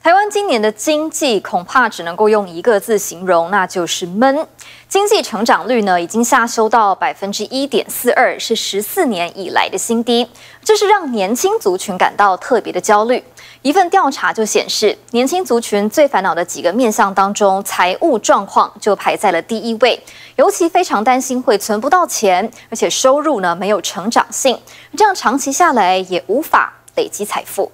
台湾今年的经济恐怕只能够用一个字形容，那就是闷。经济成长率呢，已经下修到1.42%，是14年以来的新低。这是让年轻族群感到特别的焦虑。一份调查就显示，年轻族群最烦恼的几个面向当中，财务状况就排在了第一位。尤其非常担心会存不到钱，而且收入呢没有成长性，这样长期下来也无法累积财富。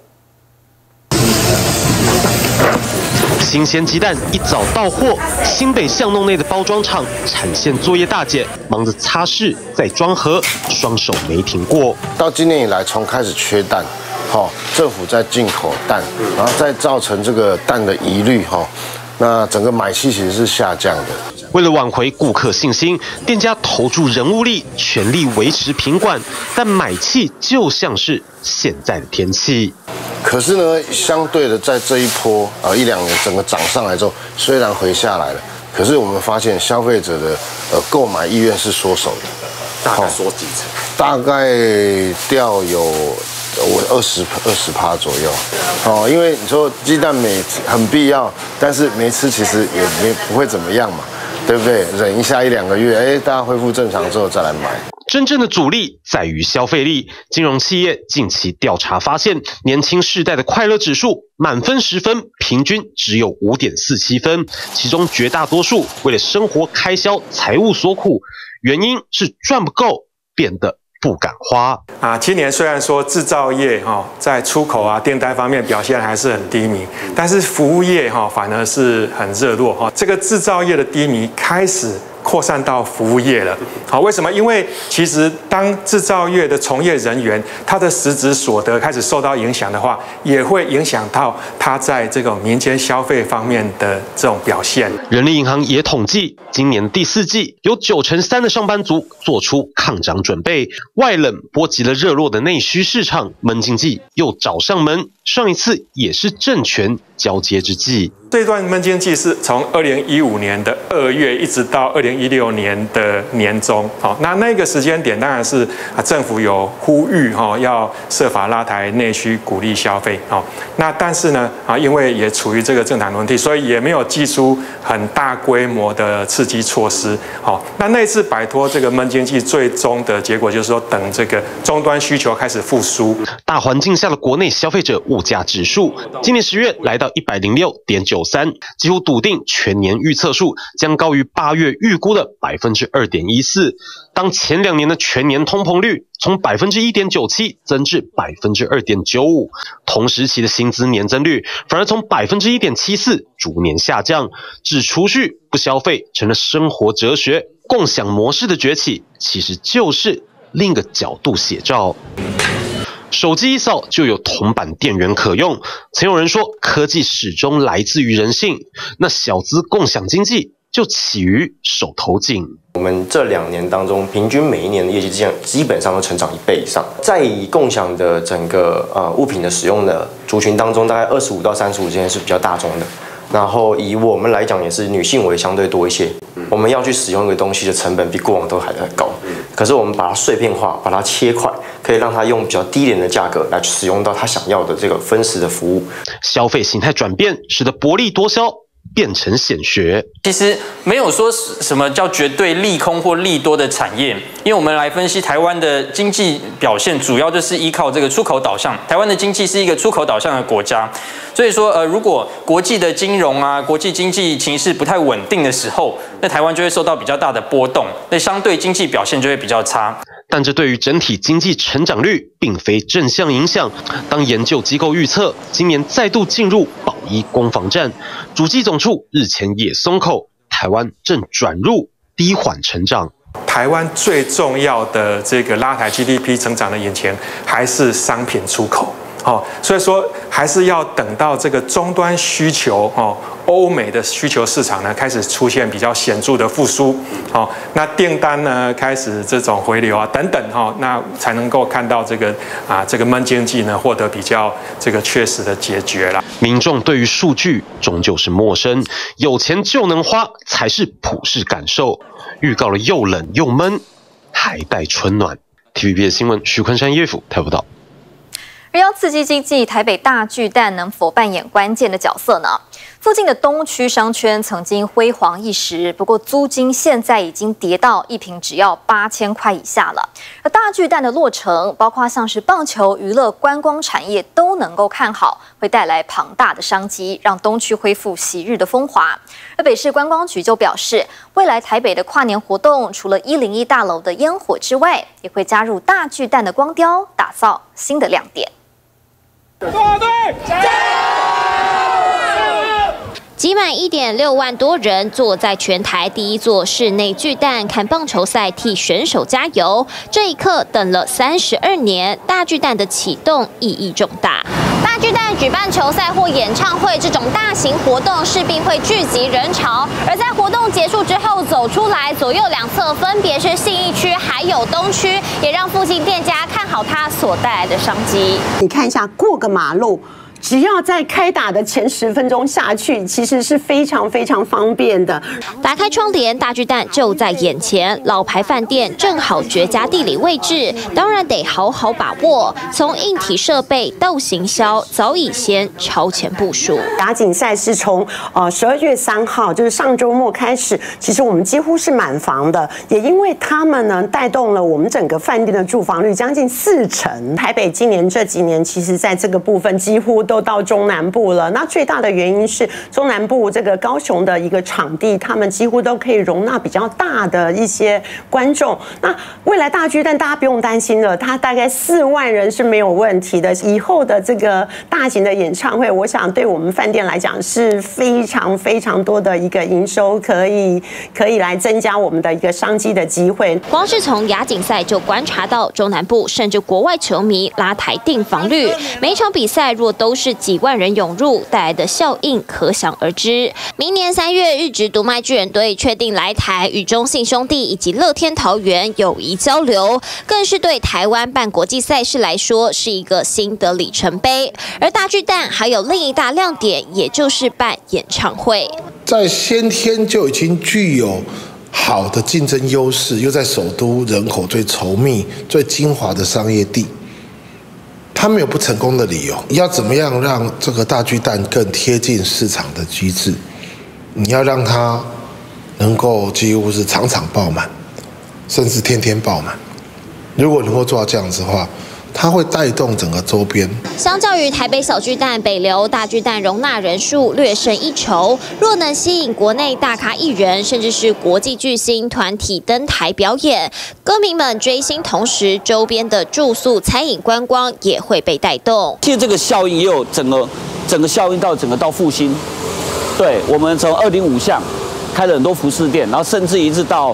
新鲜鸡蛋一早到货，新北巷弄内的包装厂产线作业大姐忙着擦拭再装盒，双手没停过。 到今年以来，从开始缺蛋，政府在进口蛋，然后再造成这个蛋的疑虑，那整个买气其实是下降的。 为了挽回顾客信心，店家投注人物力，全力维持品管，但买气就像是现在的天气。 可是呢，相对的，在这一波1-2年整个涨上来之后，虽然回下来了，可是我们发现消费者的购买意愿是缩手的， 大概缩几成？ 大概掉有20%左右。因为你说鸡蛋很必要，但是没吃其实也不会怎么样嘛，对不对？忍一下1-2个月，大家恢复正常之后再来买。 真正的阻力在于消费力。金融企业近期调查发现，年轻世代的快乐指数满分10分，平均只有5.47分，其中绝大多数为了生活开销、财务所苦，原因是赚不够，变得不敢花。 今年虽然说制造业在出口订单方面表现还是很低迷，但是服务业反而是很热络。这个制造业的低迷开始扩散到服务业了。为什么？因为其实当制造业的从业人员他的实质所得开始受到影响的话，也会影响到他在这种民间消费方面的这种表现。 人力银行也统计，今年第4季有93%的上班族做出抗涨准备。外冷波及了热络的内需市场，闷经济又找上门。上一次也是政权交接之际。 这段闷经济是从2015年的2月一直到2016年的年中，那个时间点当然是政府有呼吁要设法拉抬内需，鼓励消费，那但是呢因为也处于这个政党轮替，所以也没有祭出很大规模的刺激措施，那次摆脱这个闷经济，最终的结果就是说等这个终端需求开始复苏。 大环境下的国内消费者物价指数，今年10月来到106.93，几乎笃定全年预测数将高于8月预估的2.14%。当前2年的全年通膨率从1.97%增至2.95%，同时期的薪资年增率反而从1.74%逐年下降。只储蓄不消费成了生活哲学，共享模式的崛起其实就是另一个角度写照。手机一扫就有铜板电源可用，曾有人说科技始终来自于人性，那小资共享经济就起于手头紧。 我们这2年当中，平均每一年的业绩基本上都成长1倍以上。在以共享的整个物品的使用的族群当中，大概25到35之间是比较大众的。然后以我们来讲，也是女性为相对多一些。我们要去使用一个东西的成本比过往都还要高，可是我们把它碎片化，把它切块，可以让它用比较低廉的价格来使用到他想要的这个分时的服务。 消费形态转变，使得薄利多销变成显学。 其实没有说什么叫绝对利空或利多的产业，因为我们来分析台湾的经济表现，主要就是依靠这个出口导向。台湾的经济是一个出口导向的国家，所以说如果国际的金融国际经济情势不太稳定的时候，那台湾就会受到比较大的波动，那相对经济表现就会比较差。 但这对于整体经济成长率并非正向影响。当研究机构预测今年再度进入保一攻防战，主计总处日前也松口，台湾正转入低缓成长。 台湾最重要的这个拉抬 GDP 成长的引擎还是商品出口。所以说还是要等到这个终端需求欧美的需求市场呢开始出现比较显著的复苏，那订单呢开始这种回流等等那才能够看到这个闷经济呢获得比较这个确实的解决啦。 民众对于数据终究是陌生，有钱就能花才是普世感受。预告了又冷又闷，还带春暖。TVB 的新闻，徐坤山、叶甫台报道。 而要刺激经济，台北大巨蛋能否扮演关键的角色呢？附近的东区商圈曾经辉煌一时，不过租金现在已经跌到一坪只要8000块以下了。而大巨蛋的落成，包括像是棒球、娱乐、观光产业都能够看好，会带来庞大的商机，让东区恢复昔日的风华。而北市观光局就表示，未来台北的跨年活动，除了101大楼的烟火之外，也会加入大巨蛋的光雕，打造新的亮点。 国队加油！挤满1.6万多人坐在全台第一座室内巨蛋看棒球赛，替选手加油。这一刻等了32年，大巨蛋的启动意义重大。大巨蛋举办球赛或演唱会这种大型活动，势必会聚集人潮。而在活动结束之后走出来，左右两侧分别是信义区还有东区，也让附近店家看好它所带来的商机。 你看一下，过个马路，只要在开打的前10分钟下去，其实是非常非常方便的。 打开窗帘，大巨蛋就在眼前，老牌饭店正好绝佳地理位置，当然得好好把握。从硬体设备到行销，早已先超前部署。 亚锦赛是从12月3号，就是上周末开始，其实我们几乎是满房的，也因为他们呢带动了我们整个饭店的住房率将近40%。台北今年这几年，其实在这个部分几乎都到中南部了。那最大的原因是中南部这个高雄的一个场地，他们几乎都可以容纳比较大的一些观众。那未来大巨蛋大家不用担心了，它大概4万人是没有问题的。以后的这个大型的演唱会，我想对我们饭店来讲是非常非常多的一个营收，可以来增加我们的一个商机的机会。 光是从亚锦赛就观察到中南部甚至国外球迷拉抬订房率，每一场比赛若都是几万人涌入，带来的效应可想而知。明年3月，日职读卖巨人队确定来台，与中信兄弟以及乐天桃园友谊交流，更是对台湾办国际赛事来说是一个新的里程碑。而大巨蛋还有另一大亮点，也就是办演唱会。 在先天就已经具有好的竞争优势，又在首都人口最稠密、最精华的商业地。他没有不成功的理由。要怎么样让这个大巨蛋更贴近市场的机制？你要让它能够几乎是场场爆满，甚至天天爆满。如果能够做到这样子的话，它会带动整个周边。 相较于台北小巨蛋、北流，大巨蛋容纳人数略胜一筹。若能吸引国内大咖艺人，甚至是国际巨星团体登台表演，歌迷们追星同时，周边的住宿、餐饮、观光也会被带动。 其实这个效应也有整个效应到复兴。对，我们从205巷开了很多服饰店，然后甚至一直到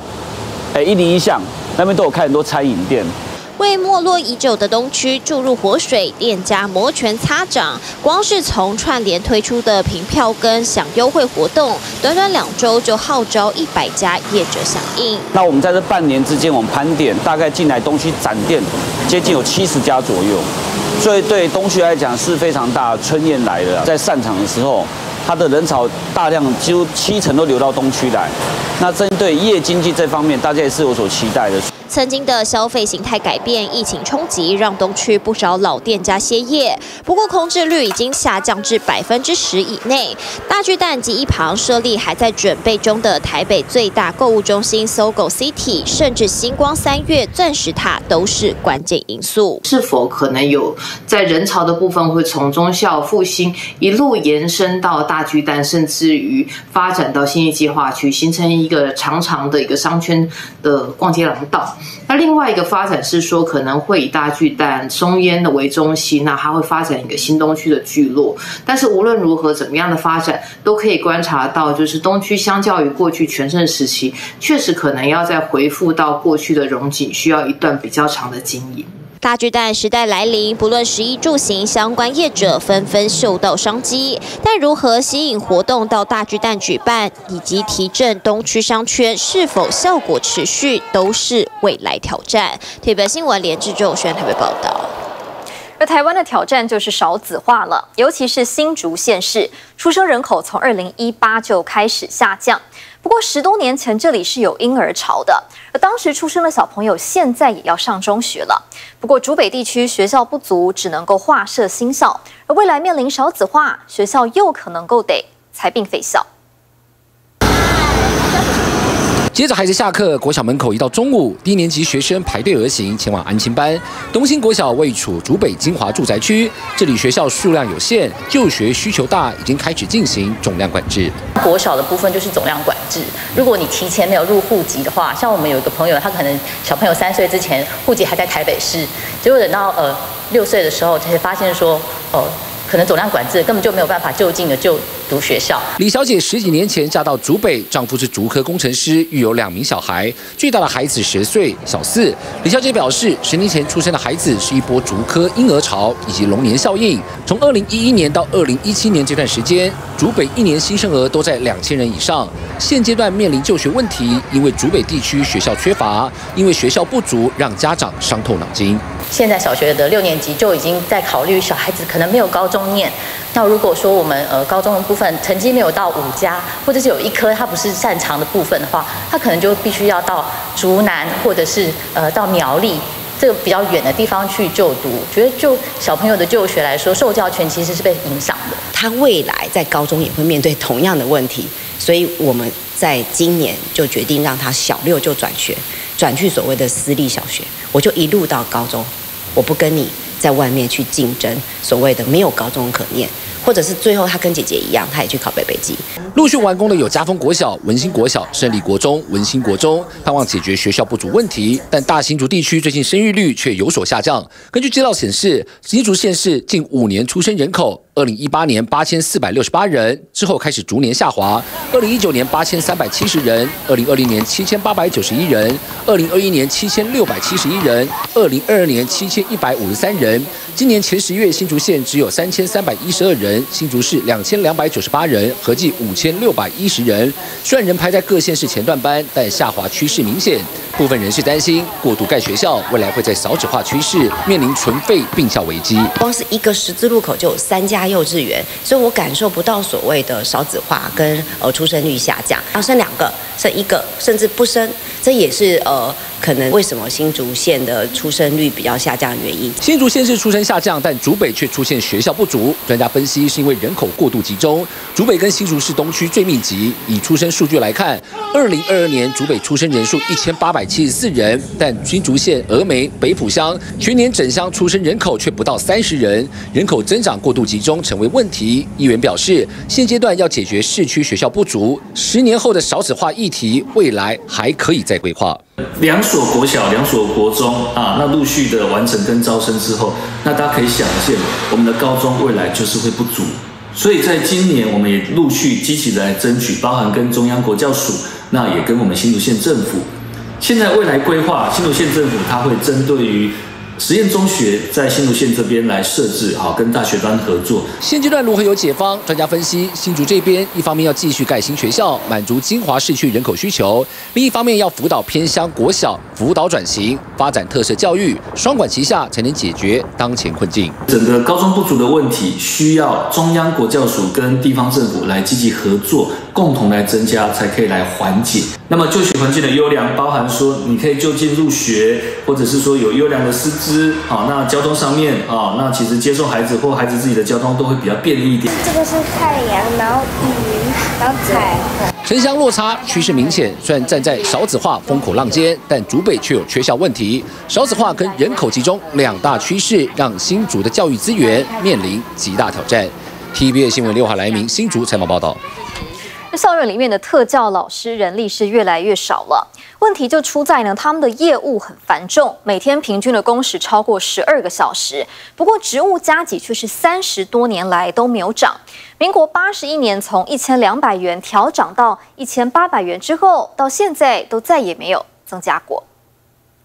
101巷那边都有开很多餐饮店。 为没落已久的东区注入活水，店家摩拳擦掌。光是从串联推出的凭票跟享优惠活动，短短2周就号召100家业者响应。 那我们在这半年之间，我们盘点大概进来东区展店接近有70家左右，所以对东区来讲是非常大。春燕来了，在散场的时候，它的人潮大量，几乎70%都流到东区来。那针对夜经济这方面，大家也是有所期待的。 曾经的消费形态改变，疫情冲击让东区不少老店家歇业，不过空置率已经下降至10%以内。大巨蛋及一旁设立还在准备中的台北最大购物中心 SOGO City， 甚至星光3月钻石塔都是关键因素。 是否可能有在人潮的部分会从忠孝复兴一路延伸到大巨蛋，甚至于发展到信义计划区，形成一个长的一个商圈的逛街廊道。那另外一个发展是说，可能会以大巨蛋、松烟的为中心，那它会发展一个新东区的聚落。但是无论如何，怎么样的发展，都可以观察到，就是东区相较于过去全盛时期，确实可能要再回复到过去的荣景，需要一段比较长的经营。 大巨蛋时代来临，不论食衣住行相关业者纷纷嗅到商机，但如何吸引活动到大巨蛋举办，以及提振东区商圈是否效果持续，都是未来挑战。台北新闻连志仲、台北报道。 而台湾的挑战就是少子化了，尤其是新竹县市，出生人口从2018就开始下降。不过10多年前这里是有婴儿潮的，而当时出生的小朋友现在也要上中学了。不过竹北地区学校不足，只能够划设新校，而未来面临少子化，学校又可能够得裁并废校。 接着孩子下课，国小门口一到中午，低年级学生排队而行，前往安亲班。东兴国小位处竹北精华住宅区，这里学校数量有限，就学需求大，已经开始进行总量管制。 国小的部分就是总量管制，如果你提前没有入户籍的话，像我们有一个朋友，他可能小朋友3岁之前户籍还在台北市，结果等到6岁的时候才发现说可能总量管制根本就没有办法就近的就读学校。 李小姐10几年前嫁到竹北，丈夫是竹科工程师，育有2名小孩，最大的孩子10岁，小4。李小姐表示，10年前出生的孩子是一波竹科婴儿潮以及龙年效应。从2011年到2017年这段时间，竹北1年新生儿都在2000人以上。现阶段面临就学问题，因为竹北地区学校缺乏，因为学校不足，让家长伤透脑筋。 现在小学的6年级就已经在考虑小孩子可能没有高中念，那如果说我们高中的部分成绩没有到5+，或者是有一科他不是擅长的部分的话，他可能就必须要到竹南或者是到苗栗这个比较远的地方去就读。觉得就小朋友的就学来说，受教权其实是被影响的。 他未来在高中也会面对同样的问题，所以我们在今年就决定让他小6就转学，转去所谓的私立小学，我就一路到高中，我不跟你在外面去竞争所谓的没有高中可念，或者是最后他跟姐姐一样，他也去考北北基。 陆续完工的有嘉丰国小、文心国小、胜利国中、文心国中，盼望解决学校不足问题。但大新竹地区最近生育率却有所下降。根据资料显示，新竹县市近5年出生人口，2018年8468人，之后开始逐年下滑。2019年8370人，2020年7891人，2021年7671人，2022年7153人。今年前10月，新竹县只有3312人，新竹市2298人，合计5610人。虽然仍排在各县市前段班，但下滑趋势明显。部分人士担心，过度盖学校，未来会在少子化趋势面临纯废并校危机。 光是一个十字路口就有3家幼稚园，所以我感受不到所谓的少子化跟出生率下降。要生2个，生1个，甚至不生，这也是可能为什么新竹县的出生率比较下降的原因。 新竹县市出生下降，但竹北却出现学校不足。专家分析是因为人口过度集中，竹北跟新竹市东区最密集。以出生数据来看，2022年竹北出生人数1874人，但新竹县峨眉、北埔乡全年整乡出生人口却不到30人，人口增长过度集中成为问题。议员表示，现阶段要解决市区学校不足，10年后的少子化议题，未来还可以再规划。 2所国小、2所国中那陆续的完成跟招生之后，那大家可以想见，我们的高中未来就是会不足。所以在今年，我们也陆续积极的来争取，包含跟中央国教署，那也跟我们新竹县政府。现在未来规划，新竹县政府它会针对于实验中学在新竹县这边来设置，跟大学端合作。 现阶段如何有解方？专家分析，新竹这边一方面要继续盖新学校，满足精华市区人口需求；另一方面要辅导偏乡国小，辅导转型，发展特色教育，双管齐下才能解决当前困境。 整个高中不足的问题，需要中央国教署跟地方政府来积极合作，共同来增加，才可以来缓解。那么就学环境的优良，包含说你可以就近入学，或者是说有优良的师资，那交通上面那其实接送孩子或孩子自己的交通都会比较便利一点。 这个是太阳，然后云，然后彩虹。 城乡落差趋势明显，虽然站在少子化风口浪尖，但竹北却有缺校问题。少子化跟人口集中2大趋势，让新竹的教育资源面临极大挑战。TVBS 新闻6号来明新竹采访报道。 校园里面的特教老师人力是越来越少了，问题就出在呢，他们的业务很繁重，每天平均的工时超过12个小时。不过职务加给却是30多年来都没有涨。民国81年从1200元调涨到1800元之后，到现在都再也没有增加过。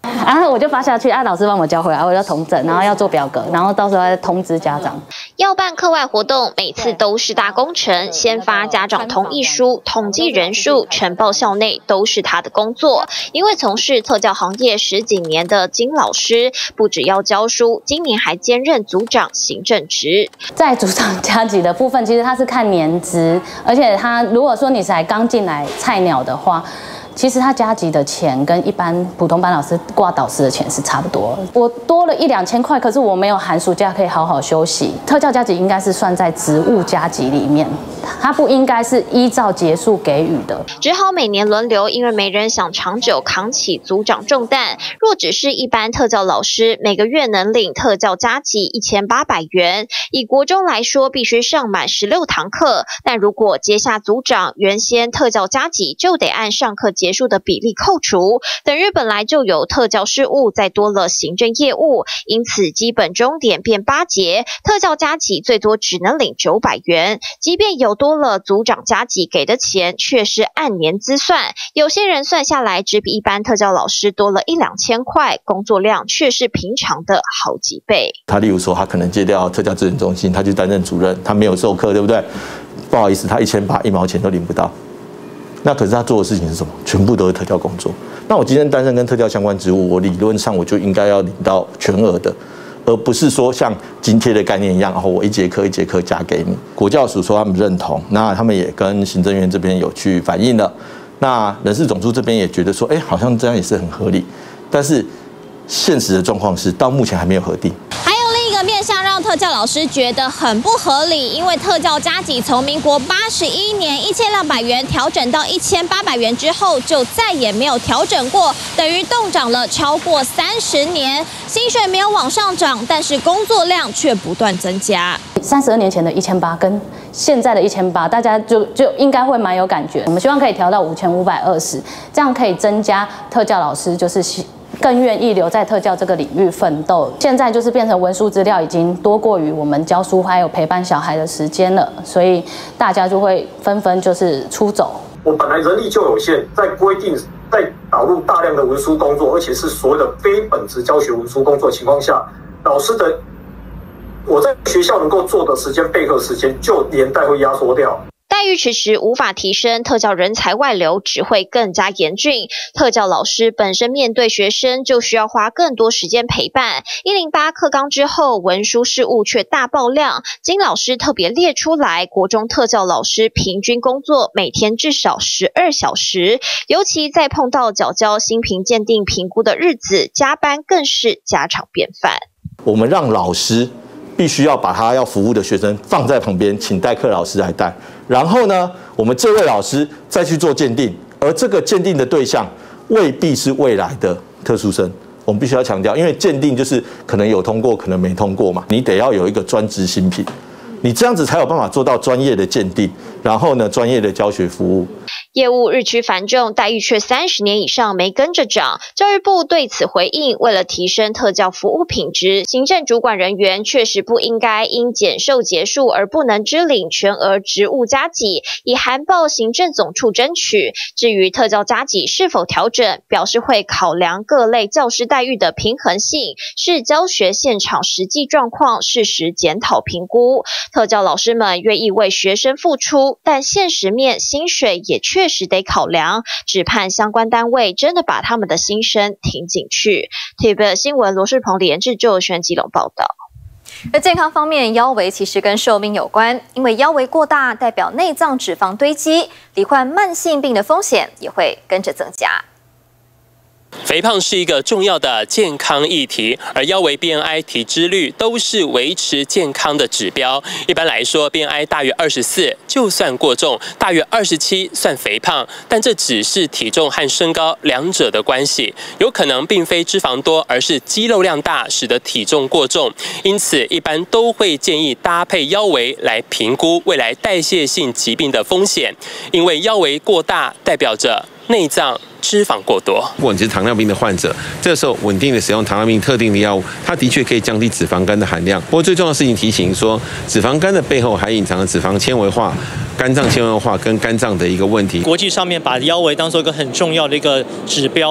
然后我就发下去，老师帮我交回来，我要统整，然后要做表格，然后到时候再通知家长。 要办课外活动，每次都是大工程，先发家长同意书，统计人数，呈报校内都是他的工作。因为从事特教行业10几年的金老师，不只要教书，今年还兼任组长行政职。 在组长加级的部分，其实他是看年资，而且他如果说你才刚进来菜鸟的话，其实他加级的钱跟一般普通班老师挂导师的钱是差不多。我多了1、2千块，可是我没有寒暑假可以好好休息。特教加级应该是算在职务加级里面，它不应该是依照节数给予的。 只好每年轮流，因为没人想长久扛起组长重担。若只是一般特教老师，每个月能领特教加级1800元。以国中来说，必须上满16堂课，但如果接下组长，原先特教加级就得按上课结束的比例扣除，等于本来就有特教事务，再多了行政业务，因此基本钟点变8节，特教加级最多只能领900元。即便有多了组长加级给的钱，却是按年资算，有些人算下来只比一般特教老师多了1、2千块，工作量却是平常的好几倍。 他例如说，他可能借调特教资源中心，他去担任主任，他没有授课，对不对？不好意思，他1800一毛钱都领不到。那可是他做的事情是什么？全部都是特教工作。那我今天担任跟特教相关职务，我理论上我就应该要领到全额的，而不是说像津贴的概念一样，然后我一节课加给你。国教署说他们认同，那他们也跟行政院这边有去反映了。那人事总处这边也觉得说，好像这样也是很合理。但是现实的状况是，到目前还没有核定。 面向让特教老师觉得很不合理，因为特教加级从民国81年1200元调整到1800元之后，就再也没有调整过，等于动涨了超过30年，薪水没有往上涨，但是工作量却不断增加。 32年前的1800跟现在的1800，大家就应该会蛮有感觉。我们希望可以调到5520，这样可以增加特教老师就是更愿意留在特教这个领域奋斗。现在就是变成文书资料已经多过于我们教书还有陪伴小孩的时间了，所以大家就会纷纷就是出走。 我本来人力就有限，在规定在导入大量的文书工作，而且是所谓的非本职教学文书工作情况下，老师的我在学校能够做的时间备课时间就连带会压缩掉。 待遇迟迟无法提升，特教人才外流只会更加严峻。特教老师本身面对学生就需要花更多时间陪伴。108课纲之后，文书事务却大爆量。金老师特别列出来，国中特教老师平均工作每天至少12小时，尤其在碰到缴交新评鉴定评估的日子，加班更是家常便饭。 我们让老师必须要把他要服务的学生放在旁边，请代课老师来带。然后呢，我们这位老师再去做鉴定，而这个鉴定的对象未必是未来的特殊生。我们必须要强调，因为鉴定就是可能有通过，可能没通过嘛，你得要有一个专职新品，你这样子才有办法做到专业的鉴定，然后呢，专业的教学服务。 业务日趋繁重，待遇却30年以上没跟着涨。教育部对此回应，为了提升特教服务品质，行政主管人员确实不应该因检授结束而不能支领全额职务加给，以函报行政总处争取。至于特教加给是否调整，表示会考量各类教师待遇的平衡性，是教学现场实际状况适时检讨评估。特教老师们愿意为学生付出，但现实面薪水也确实得考量，只盼相关单位真的把他们的心声听进去。TVB 新闻罗世鹏、李延志、周友轩基隆报道。 而健康方面，腰围其实跟寿命有关，因为腰围过大代表内脏脂肪堆积，罹患慢性病的风险也会跟着增加。 肥胖是一个重要的健康议题，而腰围、BMI、体脂率都是维持健康的指标。一般来说 ，BMI 大于24就算过重，大于27算肥胖。但这只是体重和身高两者的关系，有可能并非脂肪多，而是肌肉量大，使得体重过重。因此，一般都会建议搭配腰围来评估未来代谢性疾病的风险，因为腰围过大代表着内脏脂肪过多。 如果你是糖尿病的患者，这时候稳定的使用糖尿病特定的药物，它的确可以降低脂肪肝的含量。不过最重要的事情提醒说，脂肪肝的背后还隐藏了脂肪纤维化、肝脏纤维化跟肝脏的一个问题。 国际上面把腰围当作一个很重要的一个指标，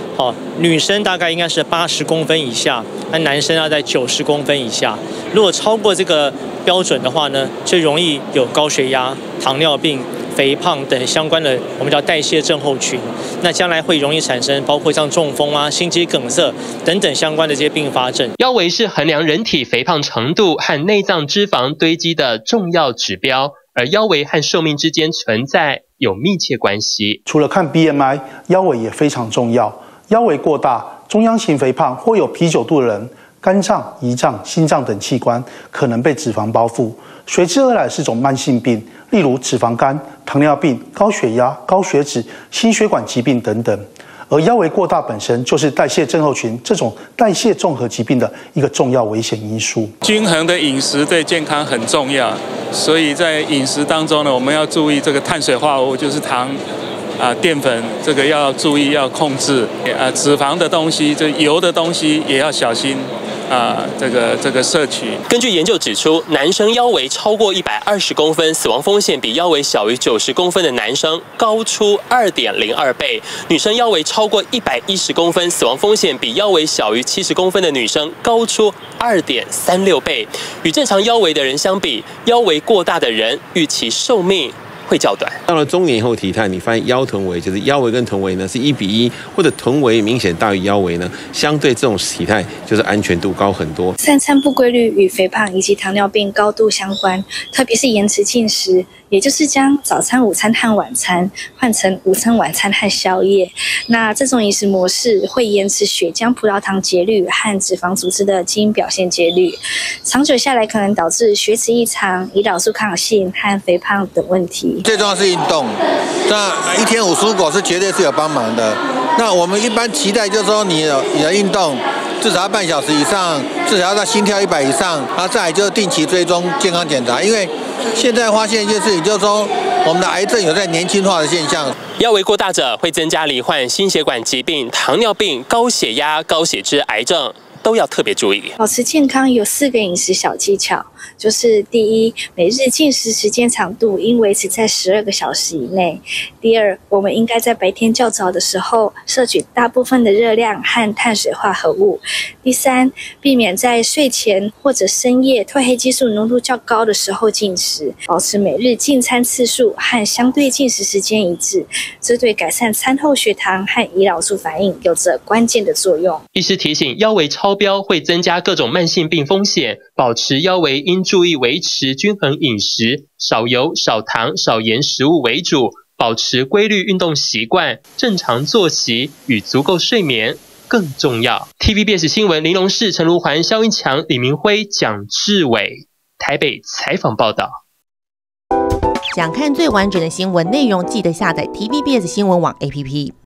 女生大概应该是80公分以下，那男生要在90公分以下。如果超过这个标准的话呢，就容易有高血压、糖尿病、肥胖等相关的我们叫代谢症候群。那将来会容易产生包括像中风啊、心肌梗塞等等相关的这些并发症。 腰围是衡量人体肥胖程度和内脏脂肪堆积的重要指标，而腰围和寿命之间存在有密切关系。 除了看 BMI， 腰围也非常重要。腰围过大、中央型肥胖或有啤酒肚的人，肝脏、胰脏、心脏等器官可能被脂肪包覆，随之而来是种慢性病，例如脂肪肝、糖尿病、高血压、高血脂、心血管疾病等等。而腰围过大本身就是代谢症候群这种代谢综合疾病的一个重要危险因素。 均衡的饮食对健康很重要，所以在饮食当中呢，我们要注意这个碳水化合物，就是糖。淀粉这个要注意要控制，脂肪的东西，这油的东西也要小心这个摄取。 根据研究指出，男生腰围超过120公分，死亡风险比腰围小于90公分的男生高出2.02倍；女生腰围超过110公分，死亡风险比腰围小于70公分的女生高出2.36倍。与正常腰围的人相比，腰围过大的人预期寿命会较短。 到了中年以后体态，你发现腰臀围就是腰围跟臀围呢是1:1，或者臀围明显大于腰围呢，相对这种体态就是安全度高很多。 三餐不规律与肥胖以及糖尿病高度相关，特别是延迟进食，也就是将早餐、午餐和晚餐换成午餐、晚餐和宵夜。那这种饮食模式会延迟血浆葡萄糖节律和脂肪组织的基因表现节律，长久下来可能导致血脂异常、胰岛素抗性和肥胖等问题。 最重要是运动，那一天5蔬果是绝对是有帮忙的。那我们一般期待就是说你的运动至少要半小时以上，至少要到心跳100以上，然后再来就是定期追踪健康检查，因为现在发现一件事情，就是说我们的癌症有在年轻化的现象。 腰围过大者会增加罹患心血管疾病、糖尿病、高血压、高血脂、癌症。都要特别注意。 保持健康有4个饮食小技巧，就是第一，每日进食时间长度应维持在12个小时以内。第二，我们应该在白天较早的时候摄取大部分的热量和碳水化合物。第三，避免在睡前或者深夜褪黑激素浓度较高的时候进食，保持每日进餐次数和相对进食时间一致，这对改善餐后血糖和胰岛素反应有着关键的作用。 医师提醒，腰围超标会增加各种慢性病风险，保持腰围应注意维持均衡饮食，少油、少糖、少盐食物为主，保持规律运动习惯，正常作息与足够睡眠更重要。TVBS 新闻林荣世、陈如环、萧英强、李明辉、蒋志伟台北采访报道。 想看最完整的新闻内容，记得下载 TVBS 新闻网 APP。